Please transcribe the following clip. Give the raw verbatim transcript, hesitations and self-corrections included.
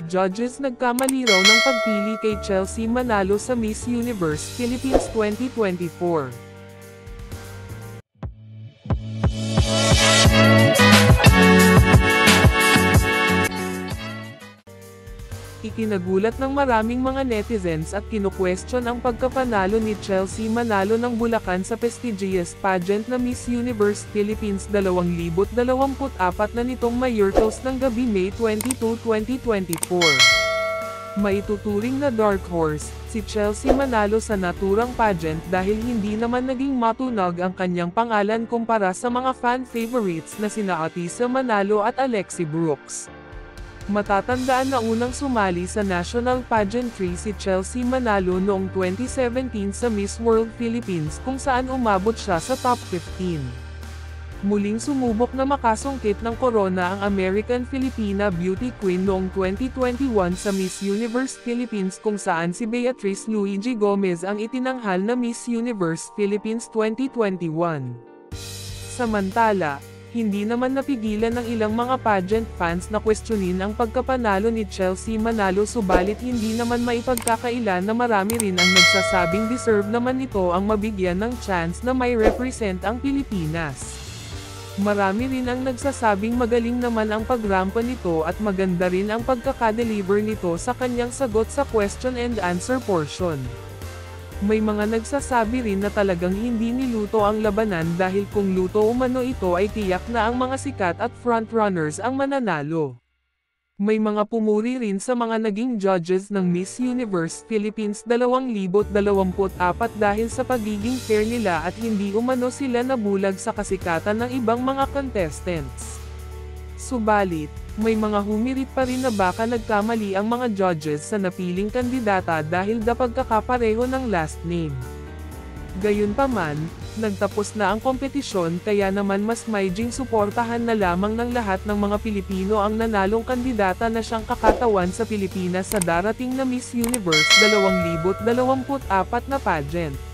judges nagkamali raw ng pagpili kay Chelsea manalo sa Miss Universe Philippines twenty twenty-four. Ikinagulat ng maraming mga netizens at kinu-question ang pagkapanalo ni Chelsea Manalo ng Bulacan sa prestigious pageant na Miss Universe Philippines twenty twenty-four na nitong Mayurtos ng gabi May twenty-second, twenty twenty-four. Maituturing na dark horse, si Chelsea Manalo sa naturang pageant dahil hindi naman naging matunog ang kanyang pangalan kumpara sa mga fan favorites na sina Atisa Manalo at Alexi Brooks. Matatandaan na unang sumali sa national pageantry si Chelsea Manalo noong twenty seventeen sa Miss World Philippines kung saan umabot siya sa top fifteen. Muling sumubok na makasungkit ng corona ang American Filipina Beauty Queen noong twenty twenty-one sa Miss Universe Philippines kung saan si Beatrice Luigi Gomez ang itinanghal na Miss Universe Philippines twenty twenty-one. Samantala, hindi naman napigilan ng ilang mga pageant fans na questionin ang pagkapanalo ni Chelsea Manalo subalit hindi naman maipagkakaila na marami rin ang nagsasabing deserve naman nito ang mabigyan ng chance na may represent ang Pilipinas. Marami rin ang nagsasabing magaling naman ang pagrampa nito at maganda rin ang pagkakadeliver nito sa kanyang sagot sa question and answer portion. May mga nagsasabi rin na talagang hindi niluto ang labanan dahil kung luto umano ito ay tiyak na ang mga sikat at frontrunners ang mananalo. May mga pumuri rin sa mga naging judges ng Miss Universe Philippines twenty twenty-four dahil sa pagiging fair nila at hindi umano sila nabulag sa kasikatan ng ibang mga contestants. Subalit, may mga humirit pa rin na baka nagkamali ang mga judges sa napiling kandidata dahil da pagkakapareho ng last name. Gayunpaman, nagtapos na ang kompetisyon kaya naman mas maiging suportahan na lamang ng lahat ng mga Pilipino ang nanalong kandidata na siyang kakatawan sa Pilipinas sa darating na Miss Universe twenty twenty-four na pageant.